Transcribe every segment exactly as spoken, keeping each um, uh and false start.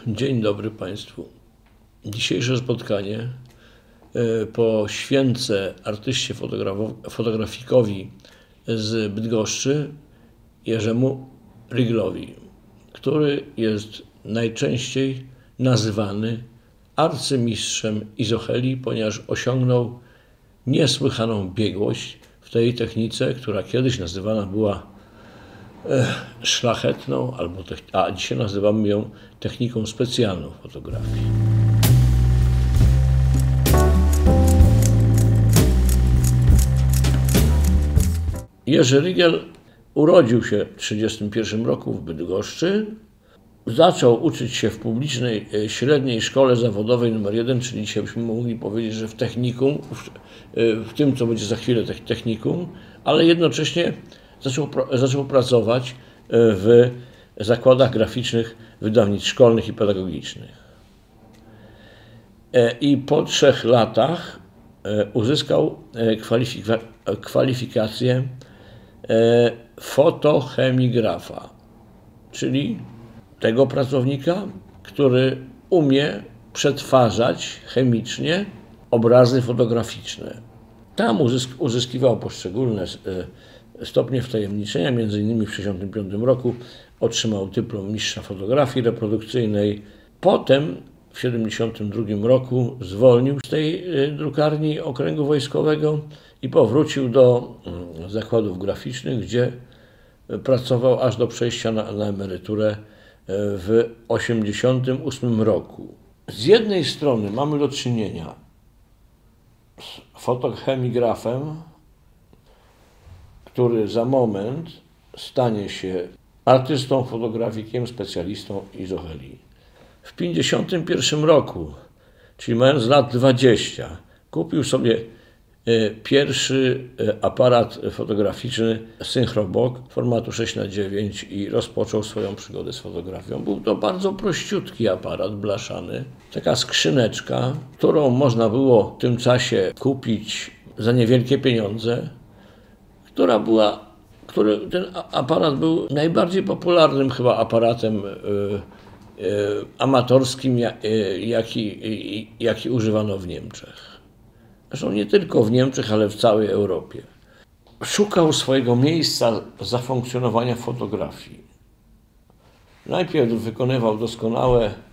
Dzień dobry Państwu. Dzisiejsze spotkanie poświęcę artyście fotografikowi z Bydgoszczy, Jerzemu Riglowi, który jest najczęściej nazywany arcymistrzem izochelii, ponieważ osiągnął niesłychaną biegłość w tej technice, która kiedyś nazywana była szlachetną, albo a dzisiaj nazywamy ją techniką specjalną fotografii. Jerzy Rigel urodził się w tysiąc dziewięćset trzydziestym pierwszym roku w Bydgoszczy. Zaczął uczyć się w publicznej średniej szkole zawodowej numer jeden, czyli dzisiaj byśmy mogli powiedzieć, że w technikum, w, w tym, co będzie za chwilę technikum, ale jednocześnie zaczął, zaczął pracować w zakładach graficznych wydawnictw szkolnych i pedagogicznych. I po trzech latach uzyskał kwalifika kwalifikację fotochemigrafa, czyli tego pracownika, który umie przetwarzać chemicznie obrazy fotograficzne. Tam uzysk uzyskiwał poszczególne stopnie wtajemniczenia, między innymi w tysiąc dziewięćset sześćdziesiątym piątym roku otrzymał dyplom mistrza fotografii reprodukcyjnej. Potem w tysiąc dziewięćset siedemdziesiątym drugim roku zwolnił z tej drukarni okręgu wojskowego i powrócił do zakładów graficznych, gdzie pracował aż do przejścia na, na emeryturę w tysiąc dziewięćset osiemdziesiątym ósmym roku. Z jednej strony mamy do czynienia z fotochemigrafem, który za moment stanie się artystą, fotografikiem, specjalistą izochelii. W tysiąc dziewięćset pięćdziesiątym pierwszym roku, czyli mając lat dwadzieścia, kupił sobie pierwszy aparat fotograficzny Synchrobok formatu sześć na dziewięć i rozpoczął swoją przygodę z fotografią. Był to bardzo prościutki aparat blaszany, taka skrzyneczka, którą można było w tym czasie kupić za niewielkie pieniądze, która była, który, ten aparat był najbardziej popularnym chyba aparatem y, y, amatorskim, y, jaki, jaki używano w Niemczech. Zresztą nie tylko w Niemczech, ale w całej Europie. Szukał swojego miejsca zafunkcjonowania fotografii. Najpierw wykonywał doskonałe y,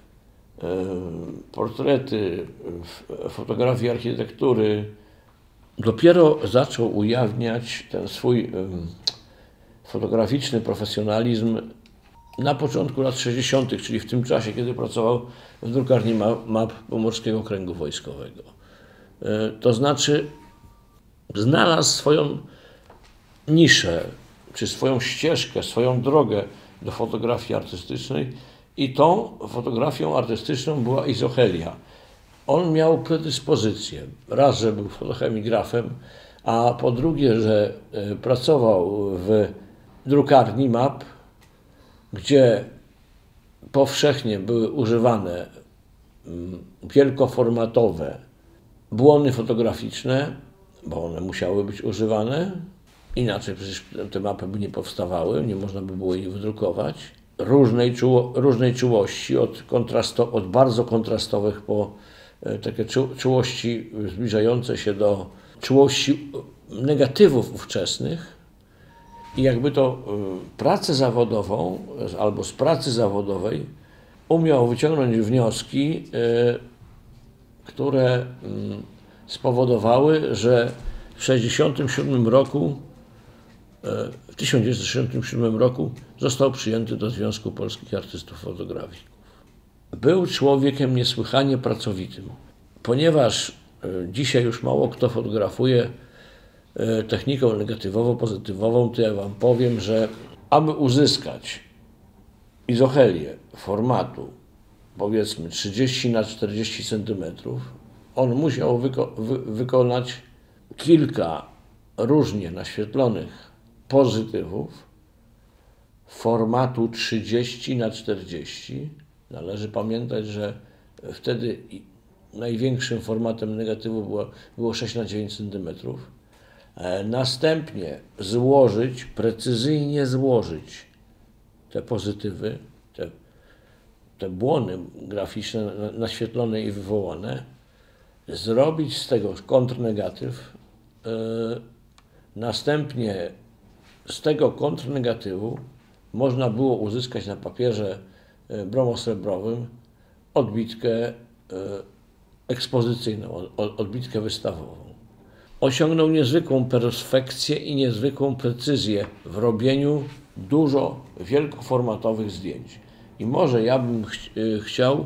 portrety, fotografii architektury. Dopiero zaczął ujawniać ten swój y, fotograficzny profesjonalizm na początku lat sześćdziesiątych, czyli w tym czasie, kiedy pracował w drukarni map Pomorskiego Okręgu Wojskowego. Y, to znaczy znalazł swoją niszę, czy swoją ścieżkę, swoją drogę do fotografii artystycznej i tą fotografią artystyczną była izochelia. On miał predyspozycję, raz, że był fotochemigrafem, a po drugie, że pracował w drukarni map, gdzie powszechnie były używane wielkoformatowe błony fotograficzne, bo one musiały być używane, inaczej przecież te mapy by nie powstawały, nie można by było ich wydrukować. Różnej, czuło, różnej czułości, od, kontrasto, od bardzo kontrastowych po takie czu, czułości zbliżające się do czułości negatywów ówczesnych. I jakby to y, pracę zawodową, albo z pracy zawodowej umiał wyciągnąć wnioski, y, które y, spowodowały, że w sześćdziesiątym siódmym roku, y, w tysiąc dziewięćset sześćdziesiątym siódmym roku został przyjęty do Związku Polskich Artystów Fotografików. Był człowiekiem niesłychanie pracowitym. Ponieważ dzisiaj już mało kto fotografuje techniką negatywową-pozytywową, to ja wam powiem, że aby uzyskać izochelię formatu powiedzmy trzydzieści na czterdzieści centymetrów, on musiał wyko wy wykonać kilka różnie naświetlonych pozytywów formatu trzydzieści na czterdzieści. Należy pamiętać, że wtedy największym formatem negatywu było, było sześć na dziewięć centymetrów. Następnie złożyć, precyzyjnie złożyć te pozytywy, te te błony graficzne naświetlone i wywołane, zrobić z tego kontrnegatyw, yy, następnie z tego kontrnegatywu można było uzyskać na papierze bromosrebrowym odbitkę ekspozycyjną, odbitkę wystawową. Osiągnął niezwykłą perfekcję i niezwykłą precyzję w robieniu dużo wielkoformatowych zdjęć. I może ja bym ch chciał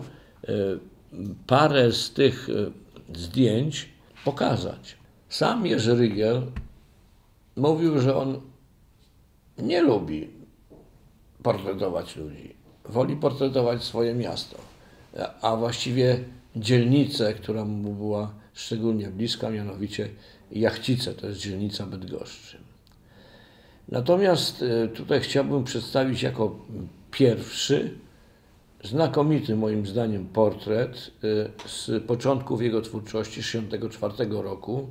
parę z tych zdjęć pokazać. Sam Jerzy Rygiel mówił, że on nie lubi portretować ludzi. Woli portretować swoje miasto, a właściwie dzielnicę, która mu była szczególnie bliska, mianowicie Jachcice, to jest dzielnica Bydgoszczy. Natomiast tutaj chciałbym przedstawić jako pierwszy znakomity moim zdaniem portret z początków jego twórczości, tysiąc dziewięćset sześćdziesiątego czwartego roku,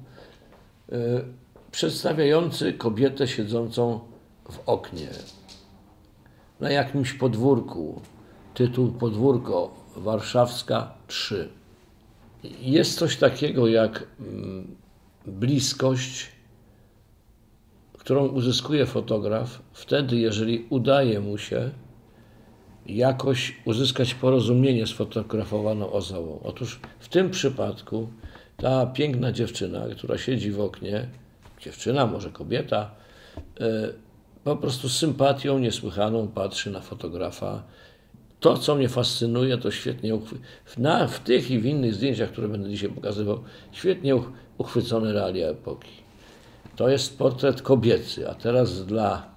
przedstawiający kobietę siedzącą w oknie na jakimś podwórku. Tytuł Podwórko, Warszawska trzy. Jest coś takiego jak bliskość, którą uzyskuje fotograf wtedy, jeżeli udaje mu się jakoś uzyskać porozumienie z fotografowaną osobą. Otóż w tym przypadku ta piękna dziewczyna, która siedzi w oknie, dziewczyna, może kobieta, po prostu z sympatią niesłychaną patrzy na fotografa. To, co mnie fascynuje, to świetnie na, w tych i w innych zdjęciach, które będę dzisiaj pokazywał, świetnie uchwycone realia epoki. To jest portret kobiecy, a teraz dla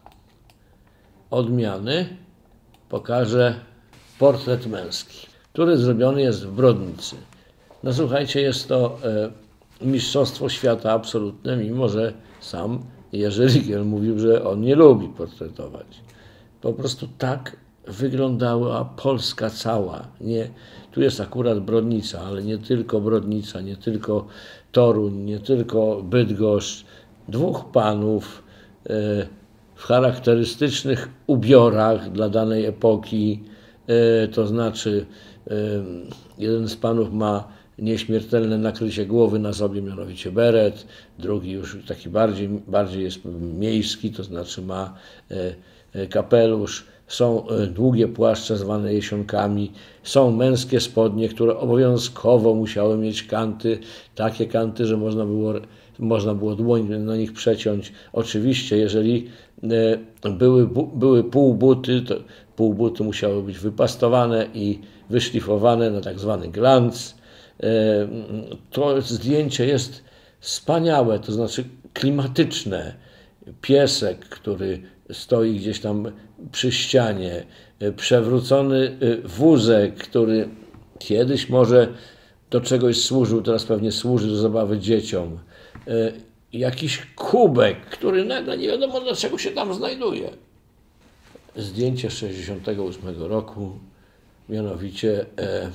odmiany pokażę portret męski, który zrobiony jest w Brodnicy. No słuchajcie, jest to e, mistrzostwo świata absolutne, mimo że sam Jerzy Rygiel mówił, że on nie lubi portretować. Po prostu tak wyglądała Polska cała. Nie, tu jest akurat Brodnica, ale nie tylko Brodnica, nie tylko Toruń, nie tylko Bydgoszcz. Dwóch panów e, w charakterystycznych ubiorach dla danej epoki, e, to znaczy e, jeden z panów ma nieśmiertelne nakrycie głowy na sobie, mianowicie beret, drugi już taki bardziej, bardziej jest miejski, to znaczy ma e, kapelusz, są długie płaszcze zwane jesionkami, są męskie spodnie, które obowiązkowo musiały mieć kanty, takie kanty, że można było, można było dłoń na nich przeciąć. Oczywiście, jeżeli były, były półbuty, to półbuty musiały być wypastowane i wyszlifowane na tak zwany glanc. To zdjęcie jest wspaniałe, to znaczy klimatyczne. Piesek, który stoi gdzieś tam przy ścianie, przewrócony wózek, który kiedyś może do czegoś służył, teraz pewnie służy do zabawy dzieciom. Jakiś kubek, który nagle nie wiadomo dlaczego się tam znajduje. Zdjęcie z sześćdziesiątego ósmego roku, mianowicie e,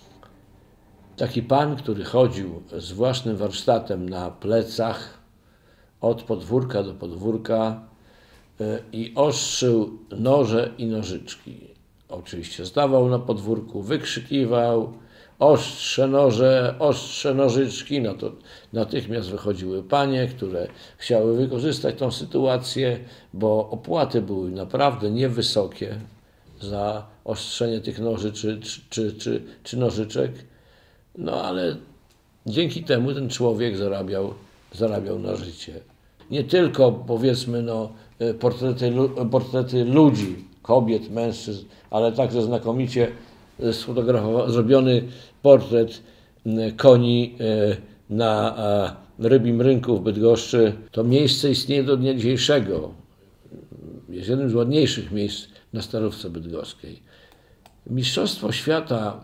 taki pan, który chodził z własnym warsztatem na plecach od podwórka do podwórka e, i ostrzył noże i nożyczki. Oczywiście stawał na podwórku, wykrzykiwał: ostrze noże, ostrze nożyczki. No to natychmiast wychodziły panie, które chciały wykorzystać tą sytuację, bo opłaty były naprawdę niewysokie za ostrzenie tych noży czy, czy, czy, czy nożyczek. No ale dzięki temu ten człowiek zarabiał, zarabiał na życie. Nie tylko, powiedzmy, no, portrety, portrety ludzi, kobiet, mężczyzn, ale także znakomicie sfotografowany, zrobiony portret koni na Rybim Rynku w Bydgoszczy. To miejsce istnieje do dnia dzisiejszego. Jest jednym z ładniejszych miejsc na Starówce Bydgoskiej. Mistrzostwo świata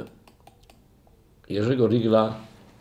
Jerzego Rygla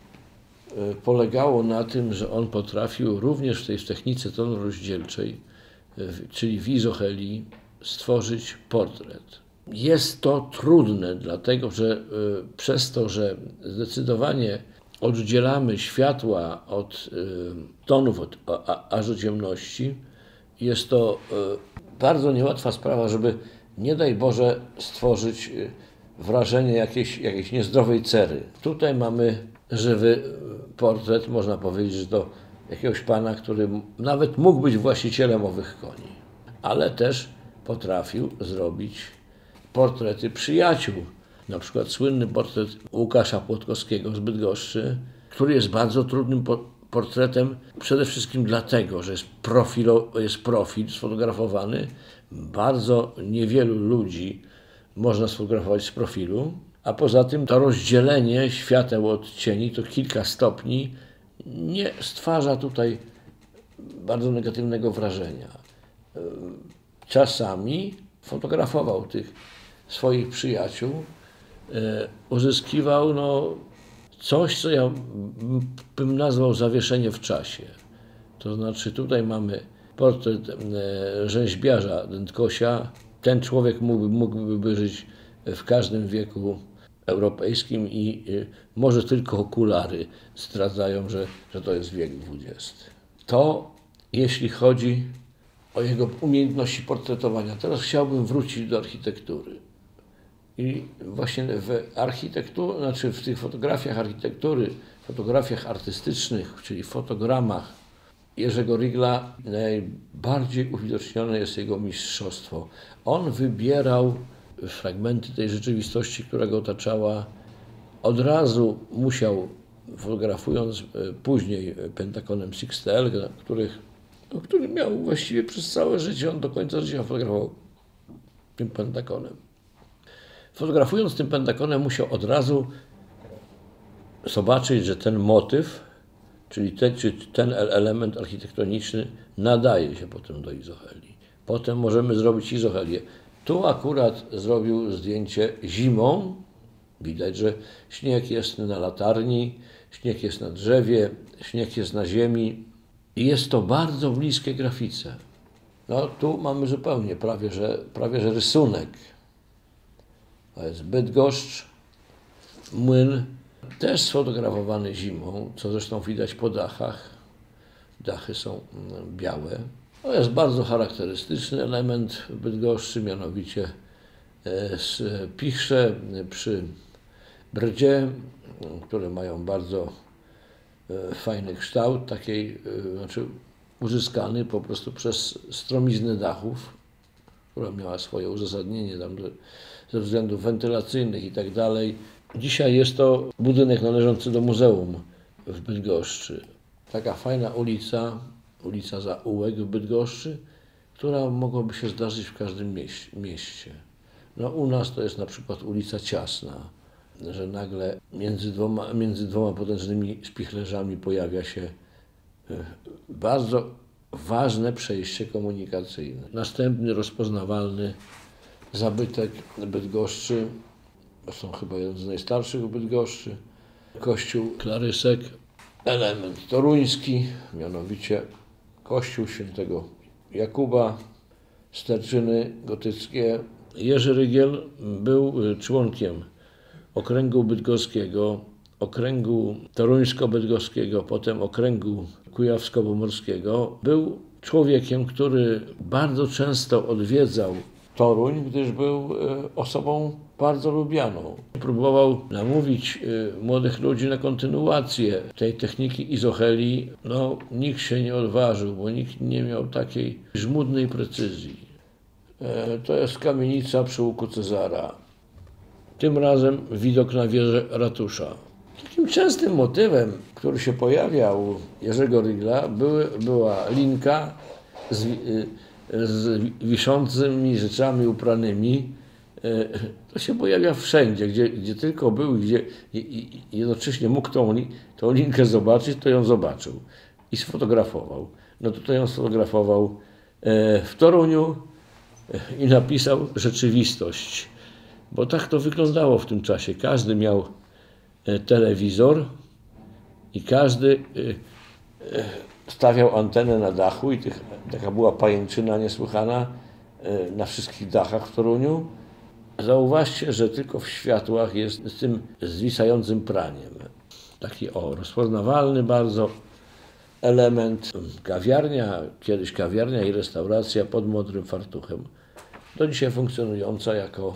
polegało na tym, że on potrafił również w tej technice tonu rozdzielczej, czyli w izohelii, stworzyć portret. Jest to trudne, dlatego że y, przez to, że zdecydowanie oddzielamy światła od y, tonów, od, a, aż do ciemności, jest to y, bardzo niełatwa sprawa, żeby, nie daj Boże, stworzyć y, wrażenie jakiejś, jakiejś niezdrowej cery. Tutaj mamy żywy portret, można powiedzieć, że to jakiegoś pana, który nawet mógł być właścicielem owych koni, ale też potrafił zrobić portrety przyjaciół. Na przykład słynny portret Łukasza Płotkowskiego z Bydgoszczy, który jest bardzo trudnym portretem przede wszystkim dlatego, że jest, profilo, jest profil sfotografowany. Bardzo niewielu ludzi można sfotografować z profilu, a poza tym to rozdzielenie świateł od cieni, to kilka stopni, nie stwarza tutaj bardzo negatywnego wrażenia. Czasami fotografował tych swoich przyjaciół, uzyskiwał no, coś, co ja bym nazwał zawieszenie w czasie. To znaczy tutaj mamy portret rzeźbiarza Dętkosia. Ten człowiek mógłby, mógłby żyć w każdym wieku europejskim i może tylko okulary zdradzają, że, że to jest wiek dwudziesty. To jeśli chodzi o jego umiejętności portretowania. Teraz chciałbym wrócić do architektury. I właśnie w architekturze, znaczy w tych fotografiach architektury, fotografiach artystycznych, czyli fotogramach Jerzego Rigla najbardziej uwidocznione jest jego mistrzostwo. On wybierał fragmenty tej rzeczywistości, która go otaczała. Od razu musiał, fotografując później Pentakonem Sixtel, których, no, który miał właściwie przez całe życie, on do końca życia fotografował tym Pentakonem. Fotografując tym Pentakonem musiał od razu zobaczyć, że ten motyw, czyli ten, czy ten element architektoniczny nadaje się potem do izohelii. Potem możemy zrobić izohelię. Tu akurat zrobił zdjęcie zimą. Widać, że śnieg jest na latarni, śnieg jest na drzewie, śnieg jest na ziemi i jest to bardzo bliskie grafice. No tu mamy zupełnie prawie, że, prawie, że rysunek. To jest Bydgoszcz, młyn, też sfotografowany zimą, co zresztą widać po dachach. Dachy są białe. To jest bardzo charakterystyczny element Bydgoszczy, mianowicie z pichrze przy brdzie, które mają bardzo fajny kształt, takiej, znaczy uzyskany po prostu przez stromiznę dachów, która miała swoje uzasadnienie tam ze względów wentylacyjnych i tak dalej. Dzisiaj jest to budynek należący do muzeum w Bydgoszczy. Taka fajna ulica, ulica Zaułek w Bydgoszczy, która mogłaby się zdarzyć w każdym mieście. No, u nas to jest na przykład ulica Ciasna, że nagle między dwoma, między dwoma potężnymi spichlerzami pojawia się bardzo ważne przejście komunikacyjne. Następny rozpoznawalny zabytek Bydgoszczy, to są chyba jeden z najstarszych w Bydgoszczy, kościół Klarysek, element toruński, mianowicie kościół świętego Jakuba, sterczyny gotyckie. Jerzy Rygiel był członkiem okręgu bydgoskiego, okręgu toruńsko-bydgoskiego, potem okręgu kujawsko-pomorskiego. Był człowiekiem, który bardzo często odwiedzał Toruń, gdyż był osobą bardzo lubianą. Próbował namówić młodych ludzi na kontynuację tej techniki izohelii. No, nikt się nie odważył, bo nikt nie miał takiej żmudnej precyzji. To jest kamienica przy łuku Cezara. Tym razem widok na wieżę ratusza. Takim częstym motywem, który się pojawiał u Jerzego Rigla, były, była linka z, z wiszącymi rzeczami upranymi. To się pojawia wszędzie, gdzie, gdzie tylko był, gdzie jednocześnie mógł tą, tą linkę zobaczyć, to ją zobaczył i sfotografował. No tutaj ją sfotografował w Toruniu i napisał rzeczywistość, bo tak to wyglądało w tym czasie. Każdy miał telewizor i każdy stawiał antenę na dachu i tych, taka była pajęczyna niesłychana na wszystkich dachach w Toruniu. Zauważcie, że tylko w światłach jest z tym zwisającym praniem. Taki o, rozpoznawalny bardzo element. Kawiarnia, kiedyś kawiarnia i restauracja pod Modrym Fartuchem, do dzisiaj funkcjonująca jako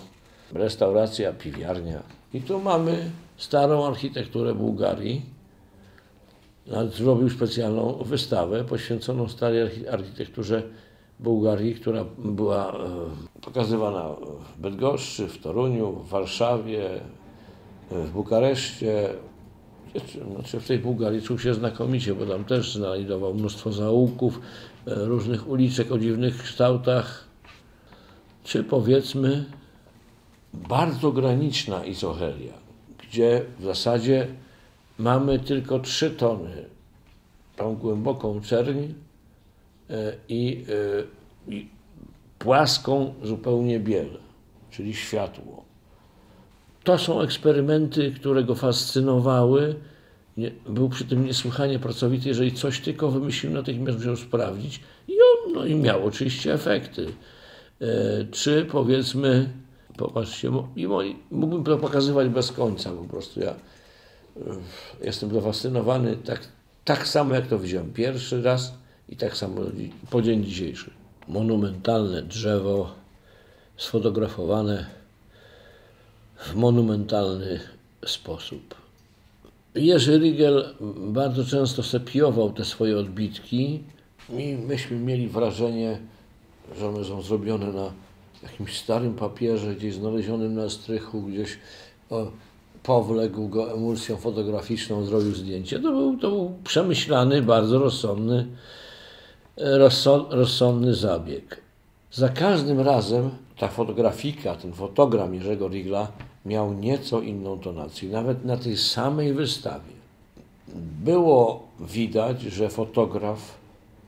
restauracja, piwiarnia. I tu mamy starą architekturę Bułgarii. Nawet zrobił specjalną wystawę poświęconą starej architekturze Bułgarii, która była pokazywana w Bydgoszczy, w Toruniu, w Warszawie, w Bukareszcie. Znaczy w tej Bułgarii czuł się znakomicie, bo tam też znajdował mnóstwo zaułków, różnych uliczek o dziwnych kształtach, czy powiedzmy bardzo graniczna Izochelia, gdzie w zasadzie mamy tylko trzy tony, tą głęboką czerń i, i płaską zupełnie biel, czyli światło. To są eksperymenty, które go fascynowały. Nie, był przy tym niesłychanie pracowity. Jeżeli coś tylko wymyślił, natychmiast musiał sprawdzić. I on no, i miał oczywiście efekty. E, czy powiedzmy, popatrzcie, mógłbym to pokazywać bez końca po prostu. Ja e, jestem zafascynowany tak, tak samo, jak to widziałem pierwszy raz i tak samo po dzień dzisiejszy. Monumentalne drzewo sfotografowane w monumentalny sposób. Jerzy Rigel bardzo często sepiował te swoje odbitki i myśmy mieli wrażenie, że one są zrobione na jakimś starym papierze, gdzieś znalezionym na strychu, gdzieś o, powległ go emulsją fotograficzną, zrobił zdjęcie. To był, to był przemyślany, bardzo rozsądny, rozsąd, rozsądny zabieg. Za każdym razem ta fotografika, ten fotogram Jerzego Rigla miał nieco inną tonację, nawet na tej samej wystawie. Było widać, że fotograf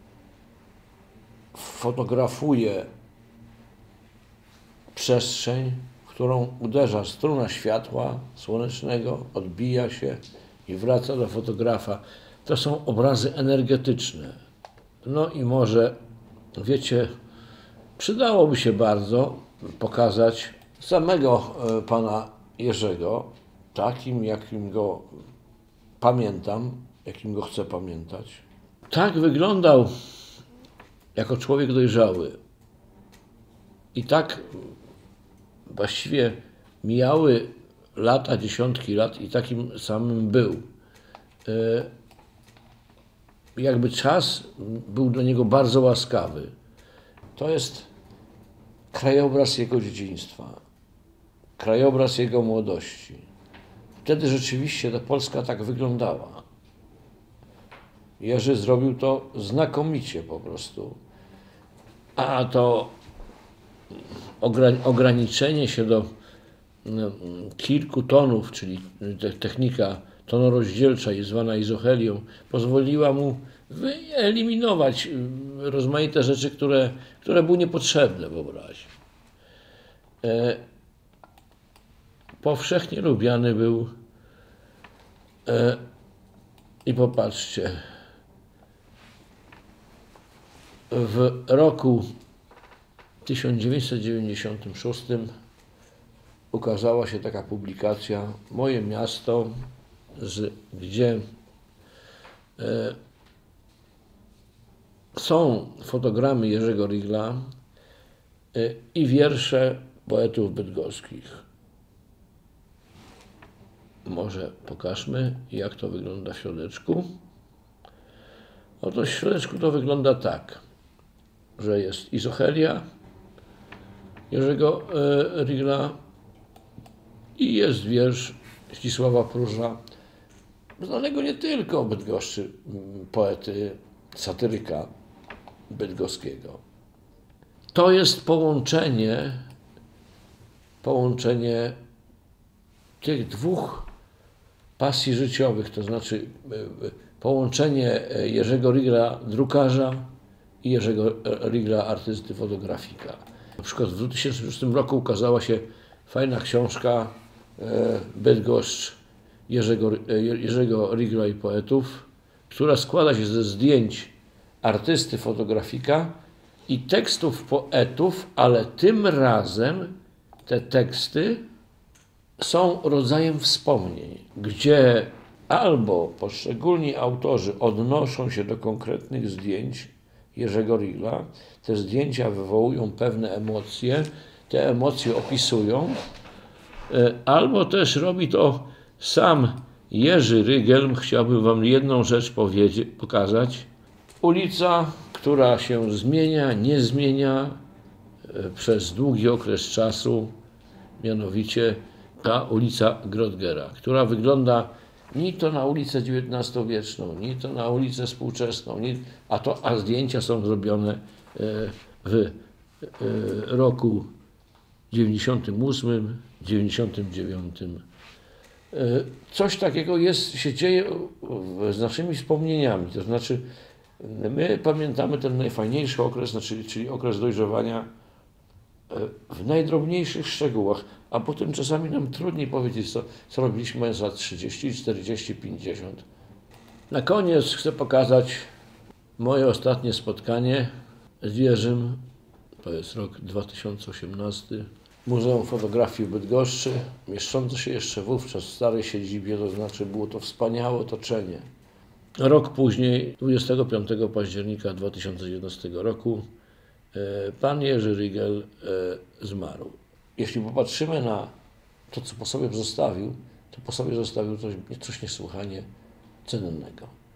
fotografuje przestrzeń, w którą uderza struna światła słonecznego, odbija się i wraca do fotografa. To są obrazy energetyczne. No i może, wiecie, przydałoby się bardzo pokazać samego pana Jerzego, takim, jakim go pamiętam, jakim go chcę pamiętać. Tak wyglądał jako człowiek dojrzały. I tak właściwie mijały lata, dziesiątki lat i takim samym był. Jakby czas był do niego bardzo łaskawy. To jest krajobraz jego dzieciństwa, krajobraz jego młodości. Wtedy rzeczywiście ta Polska tak wyglądała. Jerzy zrobił to znakomicie po prostu. A to ograniczenie się do kilku tonów, czyli technika tonorozdzielcza, zwana izochelią, pozwoliła mu wyeliminować rozmaite rzeczy, które, które były niepotrzebne w obrazie. E, powszechnie lubiany był e, i popatrzcie, w roku tysiąc dziewięćset dziewięćdziesiątym szóstym ukazała się taka publikacja Moje miasto, z, gdzie e, są fotogramy Jerzego Rigla y, i wiersze poetów bydgoskich. Może pokażmy, jak to wygląda w środeczku. Oto w środeczku to wygląda tak, że jest izochelia Jerzego y, Rigla i jest wiersz Zdzisława Próża, znanego nie tylko w Bydgoszczy, poety, satyryka bydgoskiego. To jest połączenie, połączenie tych dwóch pasji życiowych, to znaczy połączenie Jerzego Rigla, drukarza, i Jerzego Rigla, artysty, fotografika. Na przykład w dwa tysiące szóstym roku ukazała się fajna książka Bydgoszcz Jerzego, Jerzego Rigla i poetów, która składa się ze zdjęć artysty, fotografika i tekstów poetów, ale tym razem te teksty są rodzajem wspomnień, gdzie albo poszczególni autorzy odnoszą się do konkretnych zdjęć Jerzego Rigla, te zdjęcia wywołują pewne emocje, te emocje opisują Albo też robi to sam Jerzy Rygiel. Chciałbym wam jedną rzecz powiedzieć, pokazać. Ulica, która się zmienia, nie zmienia przez długi okres czasu, mianowicie ta ulica Grottgera, która wygląda ni to na ulicę dziewiętnastowieczną, ni to na ulicę współczesną, ni, a, to, a zdjęcia są zrobione w roku dziewięćdziesiątym ósmym, dziewięćdziesiątym dziewiątym. Coś takiego jest, się dzieje z naszymi wspomnieniami, to znaczy my pamiętamy ten najfajniejszy okres, znaczy, czyli okres dojrzewania w najdrobniejszych szczegółach, a potem czasami nam trudniej powiedzieć, co, co robiliśmy mając lat trzydzieści, czterdzieści, pięćdziesiąt. Na koniec chcę pokazać moje ostatnie spotkanie z Jerzym. To jest rok dwa tysiące osiemnasty. Muzeum Fotografii w Bydgoszczy, mieszczące się jeszcze wówczas w starej siedzibie, to znaczy było to wspaniałe otoczenie. Rok później, dwudziestego piątego października dwa tysiące jedenastego roku, pan Jerzy Rygiel zmarł. Jeśli popatrzymy na to, co po sobie zostawił, to po sobie zostawił coś, coś niesłychanie cennego.